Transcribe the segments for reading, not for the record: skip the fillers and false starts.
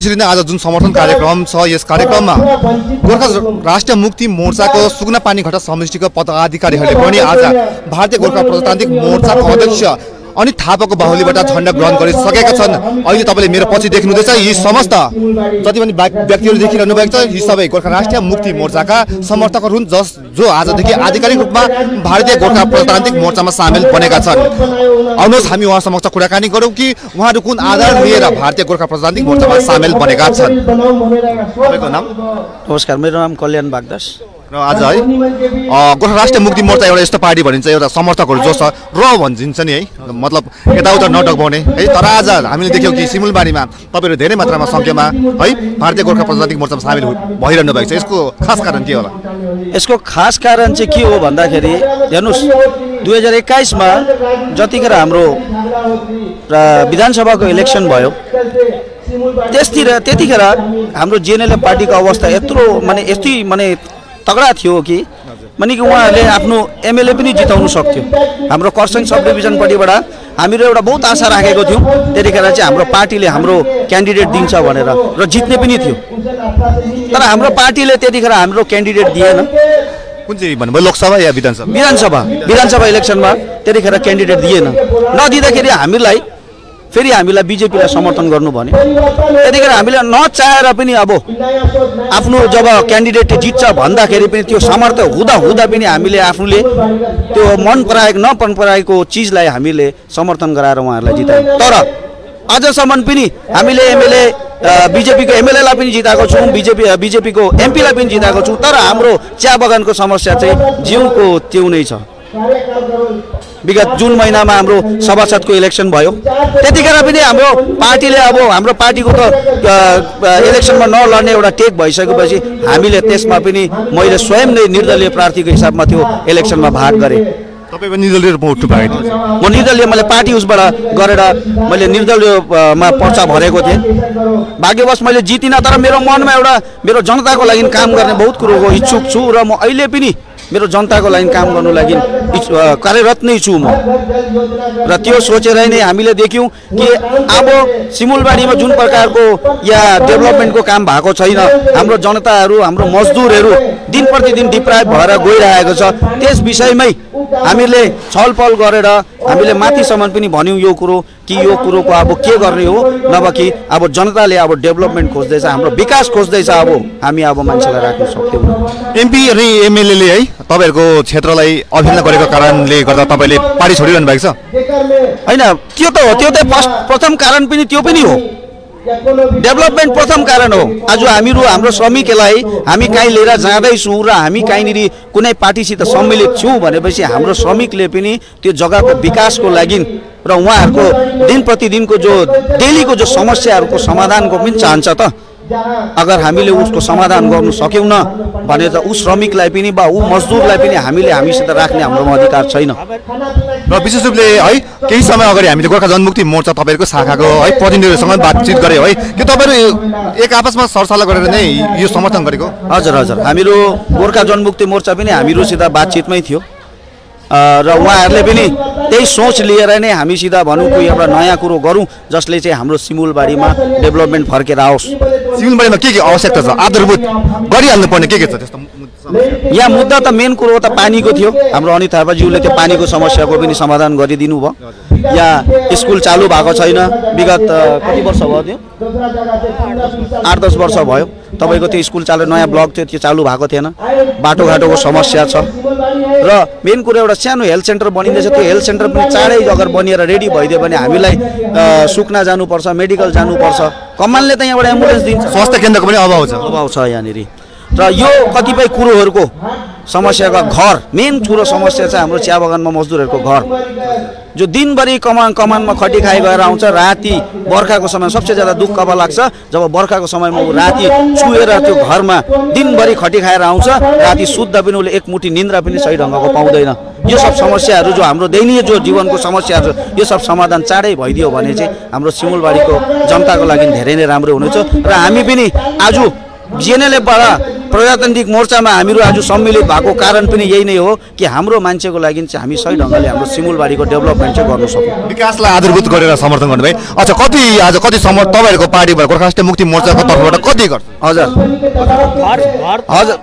त्यसरी नै आज जुन समर्थन कार्यक्रम छ यस कार्यक्रममा गोर्खा राष्ट्रिय मुक्ति मोर्चाको सुकुना पानीघट्टा समष्टिको पदाधिकारीहरूले पनि आज भारतीय गोर्खा प्रजातान्त्रिक मोर्चाको अध्यक्ष अनित थापाको बाहुलीबाट झण्डा ग्रहण गरिसकेका छन्। अहिले तपाईले मेरो पछि देख्नुहुँदैछ यी समस्त जति पनि व्यक्तिहरू देखिरहनु भएको छ यी सबै गोर्खा राष्ट्रिय मुक्ति मोर्चाका समर्थकहरू हुन् जो आजदेखि आधिकारिक रूपमा भारतीय गोर्खा प्रजातान्त्रिक मोर्चामा सामेल बनेका छन्। आउनुहोस् हामी उहाँ समक्ष कुराकानी गरौँ कि उहाँहरू कुन आधार लिएर भारतीय गोर्खा प्रजातान्त्रिक मोर्चामा सामेल बनेका छन्। तपाईको नाम? नमस्कार, मेरो नाम कल्याण बागदास। र आज है गोर्खा राष्ट्रिय मुक्ति मोर्चा एउटा यस्तो पार्टी भनिन्छ एउटा समर्थकहरू जो छ र भनिन्छ नि है, मतलब यताउता नडकाउने है। तर आज हामीले देख्यौँ कि सिमुलबारीमा तपाईहरु धेरै मात्रामा संख्यामा है भारतीय गोर्खा प्रजातान्त्रिक मोर्चामा सामेल भइरहनु भएको छ। यसको खास कारण के होला? यसको खास कारण चाहिँ के हो भन्दाखेरि हेर्नुस् 2021 मा जतिखेर हाम्रो विधानसभाको इलेक्सन भयो त्यतिखेर हाम्रो जिएनएलएफ पार्टीको अवस्था यस्तै तगडा थियो कि माने कि उहाँहरूले आफ्नो एमएलए पनि जिताउन सक्थ्यो। हाम्रो कर्सियङ सब डिभिजनपट्टिबाट हामीले एउटा बहुत आशा राखेको थियौँ। त्यतिखेर चाहिँ हाम्रो पार्टीले हाम्रो क्यान्डिडेट दिन्छ भनेर र जित्ने पनि थियो। तर हाम्रो पार्टीले त्यतिखेर हाम्रो क्यान्डिडेट दिएन। कुन चाहिँ भन्नुभयो, लोकसभा या विधानसभा इलेक्सनमा त्यतिखेर क्यान्डिडेट दिएन। नदिँदाखेरि हामीलाई बीजेपीलाई समर्थन गर्नु भन्यो। त्यतिखेर हामीले नचाहेर पनि अब आफ्नो जब क्यान्डिडेट जित्छ भन्दाखेरि पनि त्यो सामर्थ्य हुँदा पनि हामीले आफूले त्यो मन पराएको चिजलाई हामीले समर्थन गराएर उहाँहरूलाई जितायौँ। तर अझसम्म पनि हामीले एमएलए बीजेपीको एमएलएलाई पनि जिताएको छौँ, बीजेपीको एमपीलाई पनि जिताएको छौँ। तर हाम्रो चिया बगानको समस्या चाहिँ जिउको त्यो नै छ। विगत जुन महिनामा हाम्रो सभासदको इलेक्सन भयो त्यतिखेर पनि हाम्रो पार्टीले अब हाम्रो पार्टीको त इलेक्सनमा नलड्ने एउटा टेक भइसकेपछि हामीले त्यसमा पनि मैले स्वयं नै निर्दलीय प्रार्थीको हिसाबमा त्यो इलेक्सनमा भाग गरेँ। तपाईँ पनि निर्दलीय रूपमा उठ्नु भएको थियो? म निर्दलीय, मैले पार्टी उसबाट गरेर मैले निर्दलीयमा पर्चा भरेको थिएँ। भाग्यवश मैले जितिनँ। तर मेरो मनमा एउटा मेरो जनताको लागि काम गर्ने बहुत कुरोको इच्छुक छु र म अहिले पनि मेरो जनताको लागि काम गर्नु लागि कार्यरत नै छु म। र त्यो सोचेर नै हामीले देख्यौँ कि अब सिमुलबारीमा जुन प्रकारको या डेभलपमेन्टको काम भएको छैन, हाम्रो जनताहरू हाम्रो मजदुरहरू दिन प्रतिदिन डिप्राइभ भएर गइरहेको छ। त्यस विषयमै हामीले छलफल गरेर हामीले माथिसम्म पनि भन्यौँ यो कुरो कि यो कुरोको अब के गर्ने हो, नभए कि अब जनताले अब डेभलपमेन्ट खोज्दैछ, हाम्रो विकास खोज्दैछ। अब हामी अब मान्छेलाई राख्न सक्दैनौँ। एमपी अनि एमएलएले है तपाईहरुको क्षेत्रलाई अवहेलना गरेको कारणले गर्दा तपाईले पार्टी छोडिरहनु भएको छ? हैन, त्यो त प्रथम कारण पनि त्यो पनि हो। डेभलपमेन्ट प्रथम कारण हो। आज हाम्रो श्रमिकलाई हामी कहीँ लिएर जाँदैछौँ र हामी कहीँनिर कुनै पार्टीसित सम्मिलित छौँ भनेपछि हाम्रो श्रमिकले पनि त्यो जग्गाको विकासको लागि र उहाँहरूको दिन प्रतिदिनको जो डेलीको जो समस्याहरूको समाधानको पनि चाहन्छ त। अगर हामीले उसको समाधान गर्नु सक्यौँ न भने त ऊ श्रमिकलाई पनि वा ऊ मजदुरलाई पनि हामीसित राख्ने हाम्रोमा अधिकार छैन। र विशेष रूपले है केही समय अगाडि हामीले गोर्खा जनमुक्ति मोर्चा तपाईँहरूको शाखाको है प्रतिनिधिहरूसँग बातचित गरे है कि तपाईँहरू एक आपसमा सरसल्लाह गरेर नै यो समर्थन गरेको? हजुर, हामीहरू गोर्खा जनमुक्ति मोर्चा पनि हामीहरूसित बातचितमै थियो र उहाँहरूले पनि त्यही सोच लिएर नै हामीसित भनौँ कोही एउटा नयाँ कुरो गरौँ जसले चाहिँ हाम्रो सिमुलबारीमा डेभलपमेन्ट फर्केर आओस्। सिमुलबारीमा के आवश्यकता छ, आधारभूत गरिहाल्नु पर्ने के छ त्यस्तो? यहाँ मुद्दा त मेन कुरो त पानीको थियो। हाम्रो अनित थापाज्यूले त्यो पानीको समस्याको पनि समाधान गरिदिनु भयो। यहाँ स्कुल चालु भएको छैन, विगत कति वर्ष भयो? त्यो 8-10 वर्ष भयो तपाईँको त्यो स्कुल चालु, नयाँ ब्लक थियो त्यो चालु भएको थिएन। बाटोघाटोको समस्या छ र मेन कुरो एउटा सानो हेल्थ सेन्टर बनिँदैछ। त्यो हेल्थ सेन्टर पनि चाँडै अगर बनिएर रेडी भइदियो भने हामीलाई सुकना जानुपर्छ, मेडिकल जानुपर्छ, कमानले त यहाँबाट एम्बुलेन्स दिन्छ। स्वास्थ्य केन्द्रको पनि अभाव छ यहाँनिर। र यो कतिपय कुरोहरूको समस्याका घर मेन कुरो समस्या चाहिँ हाम्रो चिया बगानमा मजदुरहरूको घर जो दिनभरि कमानमा खटी खाइ गएर आउँछ। राति बर्खाको समय सबसे ज्यादा दुःख कब लाग्छ जब बर्खाको समयमा ऊ राति छुएर त्यो घरमा दिनभरि खटी खाएर आउँछ, राति शुद्ध पनि उसले एक मुठी निन्द्रा पनि सही ढङ्गको पाउँदैन। यो सब समस्याहरू जो हाम्रो दैनिक जो जीवनको समस्याहरू यो सब समाधान चाँडै भइदियो भने चाहिँ हाम्रो सिमुलबारीको जनताको लागि धेरै नै राम्रो हुनेछ। र हामी पनि आज जिएनएलएफबाट प्रजातान्त्रिक मोर्चामा हामीहरू आज सम्मिलित भएको कारण पनि यही नै हो कि हाम्रो मान्छेको लागि चाहिँ हामी सही ढङ्गले हाम्रो सिमुलबारीको डेभलपमेन्ट चाहिँ गर्न सकौँ। विकासलाई आधारभूत गरेर समर्थन गर्नुभयो। अच्छा, कति समर्थन तपाईँहरूको पार्टीबाट गोर्खा राष्ट्रिय मुक्ति मोर्चाको तर्फबाट कति गर्छ? हजुर हजुर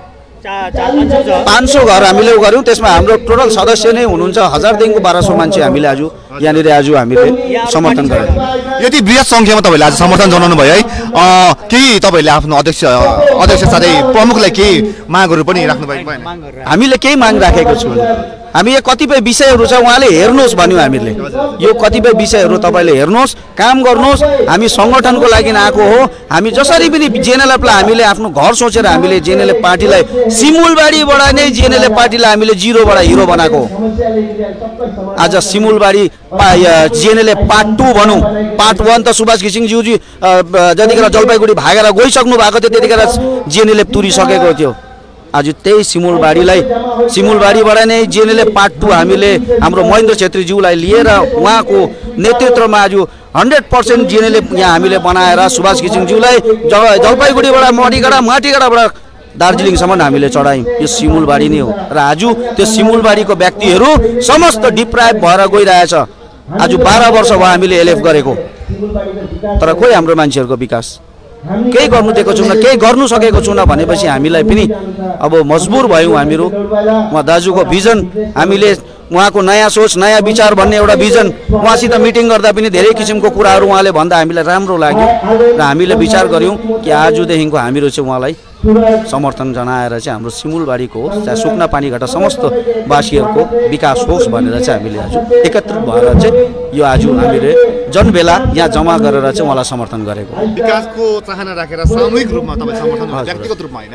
500 घर हामीले गऱ्यौँ। त्यसमा हाम्रो टोटल सदस्य नै हुनुहुन्छ 1000 देखिको 1200 मान्छे हामीले आज यहाँनिर हामीले समर्थन गऱ्यौँ। यति बृहत सङ्ख्यामा तपाईँले आज समर्थन जनाउनु भयो है। केही तपाईँले आफ्नो अध्यक्ष साथै प्रमुखलाई केही मागहरू पनि राख्नु भएको भएन? हामीले केही माग राखेको छौँ। हामी यो कतिपय विषयहरू छ उहाँले हेर्नुहोस् भन्यो हामीले। यो कतिपय विषयहरू तपाईँले हेर्नुहोस्, काम गर्नुहोस्। हामी सङ्गठनको लागि आएको हो। हामी जसरी पनि जेएनएलएफलाई हामीले आफ्नो घर सोचेर हामीले जेएनएलएफ पार्टीलाई सिमुलबारीबाट नै जेएनएलएफ पार्टीलाई हामीले जिरोबाट हिरो बनाएको। आज सिमुलबारी जेएनएलएफ पार्ट 2 भनौँ। पार्ट 1 त सुभाष घिसिङज्यूजी जतिखेर जलपाइगुडी भागेर गइसक्नु भएको थियो त्यतिखेर जेएनएलएफ तुरिसकेको थियो। आज त्यही सिमुलबारीबाट नै जेएनएलएफ पार्ट 2 हामीले हाम्रो महेन्द्र छेत्रीज्यूलाई लिएर उहाँको नेतृत्वमा आज 100% जेएनएलएफ यहाँ हामीले बनाएर सुभाष घिसिङज्यूलाई जलपाइगुडीबाट माटीगाडाबाट दार्जिलिङसम्म हामीले चढायौँ। यो सिमुलबारी नै हो र आज त्यो सिमुलबारीको व्यक्तिहरू समस्त डिप्राइभ भएर गइरहेछ। आज 12 वर्ष भयो हामीले एलएफ गरेको, तर खोइ हाम्रो मान्छेहरूको विकास केही गर्नु दिएको छौँ न, केही गर्नु सकेको छौँ भनेपछि हामीलाई पनि अब मजबुर भयौँ हामीहरू। उहाँ दाजुको भिजन हामीले उहाँको नयाँ सोच नयाँ विचार भन्ने एउटा भिजन उहाँसित मिटिङ गर्दा पनि धेरै किसिमको कुराहरू उहाँले भन्दा हामीलाई राम्रो लाग्यो र हामीले विचार गऱ्यौँ कि आजदेखिको हामीहरू चाहिँ उहाँलाई समर्थन जनाएर चाहिँ हाम्रो सिमुलबारीको होस् चाहे सुक्ना पानीघाटा समस्त वासीहरूको विकास होस् भनेर चाहिँ हामीले आज एकत्रित भएर चाहिँ यो आज हामीले जनबेला यहाँ जम्मा गरेर चाहिँ उहाँलाई समर्थन गरेको। विकासको चाहना राखेर सामूहिक रूपमा तपाईँ समर्थन व्यक्तिगत रूपमा हैन?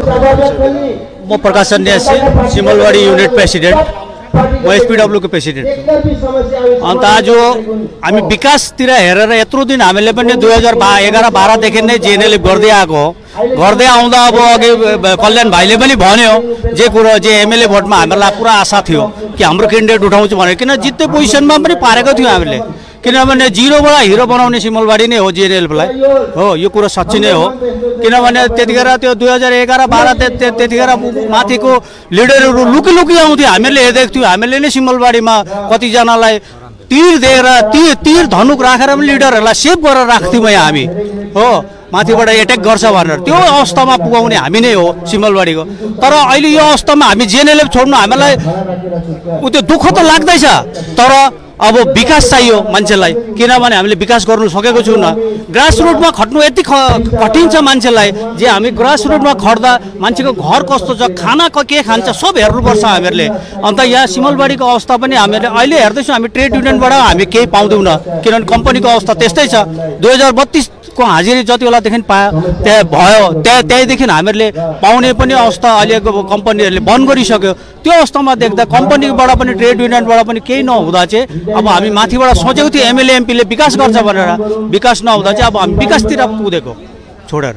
म प्रकाश सन्यासी, सिमुलबारी युनिट प्रेसिडेन्ट, म एसपीडब्ल्यूको प्रेसिडेन्ट। अन्त आज हामी विकासतिर हेरेर यत्रो दिन हामीले पनि 2011-12 देखि नै जेएनएलएफ गर्दै आएको। गर्दै आउँदा अब अघि कल्याण भाइले पनि भन्यो जे एमएलए भोटमा हामीलाई पुरा आशा थियो कि हाम्रो क्यान्डिडेट उठाउँछ भनेर, किन जित्ने पोजिसनमा पनि पारेको थियो हामीले। किनभने जिरोबाट हिरो बनाउने सिमुलबारी नै हो जेएनएलएफलाई, हो यो कुरो सच्ची नै हो। किनभने त्यतिखेर त्यो 2011-12 त्यतिखेर माथिको लिडरहरू लुकी आउँथ्यो, हामीहरूले हेर्दैको थियौँ। हामीले नै सिमुलबारीमा कतिजनालाई तीर दिएर तीर धनुक राखेर पनि लिडरहरूलाई सेभ गरेर राख्थ्यौँ यहाँ हामी, हो माथिबाट एट्याक गर्छ भनेर। त्यो अवस्थामा पुगाउने हामी नै हो सिमुलबारीको। तर अहिले यो अवस्थामा हामी जेएनएलएफ छोड्नु हामीलाई त्यो दुःख त लाग्दैछ, तर अब विकास चाहियो मान्छेलाई। किनभने हामीले विकास गर्नु सकेको छैनौँ। ग्रासरुटमा खट्नु यति कठिन छ मान्छेलाई, जे हामी ग्रासरुटमा खट्दा मान्छेको घर कस्तो छ, खाना के खान्छ सब हेर्नुपर्छ हामीहरूले। अन्त यहाँ सिमुलबारीको अवस्था पनि हामीले अहिले हेर्दैछौँ। हामी ट्रेड युनियनबाट हामी केही पाउँदैनौँ, किनभने कम्पनीको अवस्था त्यस्तै छ। 2032 को हाजिरी जति बेलादेखि पायो त्यहाँ भयो, त्यहीँदेखि हामीहरूले पाउने पनि अवस्था अहिलेको कम्पनीहरूले बन्द गरिसक्यो। त्यो अवस्थामा देख्दा कम्पनीबाट पनि ट्रेड युनियनबाट पनि केही नहुँदा चाहिँ अब हामी माथिबाट सोचेको थियो एमएलए एमपीले विकास गर्छ भनेर, विकास नहुँदा चाहिँ अब हामी विकासतिर कुदेको छोडेर।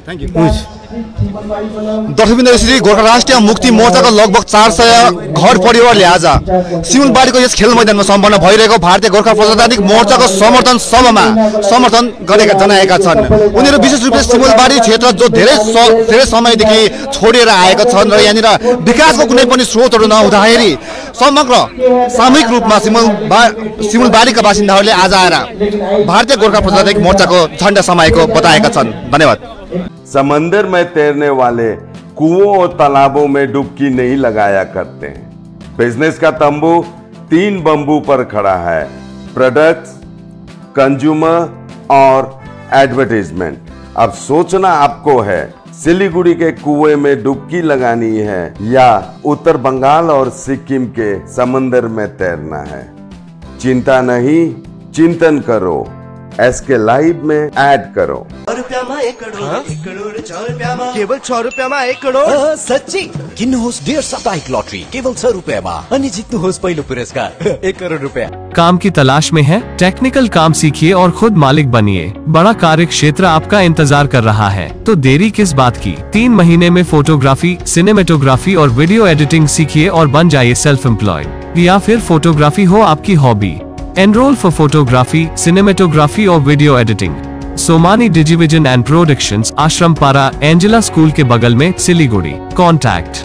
दर्शकवृन्द, यसरी गोर्खा राष्ट्रिय मुक्ति मोर्चाको लगभग 400 घर परिवारले आज सिमुलबारीको यस खेल मैदानमा सम्पन्न भइरहेको भारतीय गोर्खा प्रजातान्त्रिक मोर्चाको समर्थन सभामा समर्थन जनाएका छन्। उनीहरू विशेष रूपले सिमुलबारी क्षेत्र जो धेरै समयदेखि छोडेर आएका छन् र यहाँनिर विकासको कुनै पनि स्रोतहरू नहुँदाखेरि समग्र सामूहिक रूपमा सिमुलबारीका बासिन्दाहरूले आज आएर भारतीय गोर्खा प्रजातान्त्रिक मोर्चाको झण्डा समाएको बताएका छन्। धन्यवाद। समंदर में तैरने वाले कुओं और तालाबों में डुबकी नहीं लगाया करते हैं। बिजनेस का तंबू 3 बंबू पर खड़ा है: प्रोडक्ट्स, कंज्यूमर और एडवर्टाइजमेंट। अब सोचना आपको है सिलीगुड़ी के कुएं में डुबकी लगानी है या उत्तर बंगाल और सिक्किम के समंदर में तैरना है। चिंता नहीं, चिंतन करो, एसके लाइव में ऐड करो। केवल 6 रुपैयाँमा 1 करोड। सच्ची किन्नुहोस् डेढ साप्ताहिक लटरी केवल 6 रुपैयाँमा अनि जित्नुहोस् पहिलो पुरस्कार 1 करोड रुपया। काम की तलाश में है? टेक्निकल काम सीखिए और खुद मालिक बनिए। बड़ा कार्य क्षेत्र आपका इंतजार कर रहा है, तो देरी किस बात की। 3 महीने में फोटोग्राफी, सिनेमेटोग्राफी और वीडियो एडिटिंग सीखिए और बन जाइए सेल्फ एम्प्लॉयड। या फिर फोटोग्राफी हो आपकी hobby, enrol for photography, cinematography और video editing. Somani digivision and productions, Ashrampara, Angela school के बगल में, सिलीगुड़ी। कॉन्टैक्ट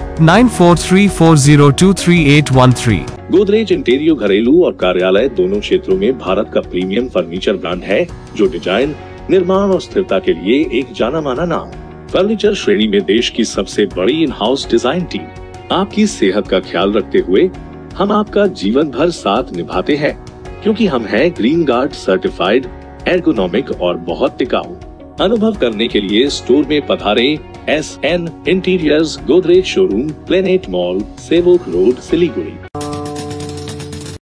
9434023813। गोदरेज इंटीरियर घरेलू और कार्यालय दोनों क्षेत्रों में भारत का प्रीमियम फर्नीचर ब्रांड है, जो डिजाइन, निर्माण और स्थिरता के लिए एक जाना माना नाम। फर्नीचर श्रेणी में देश की सबसे बड़ी इन हाउस डिजाइन टीम। आपकी सेहत का ख्याल रखते हुए हम आपका जीवन भर साथ निभाते हैं, क्योंकि हम हैं ग्रीन गार्ड सर्टिफाइड, एर्गोनॉमिक और बहुत टिकाऊ। अनुभव करने के लिए स्टोर में पधारें। SN interiors, Godrej showroom, planet mall, Sevoke road, Siliguri.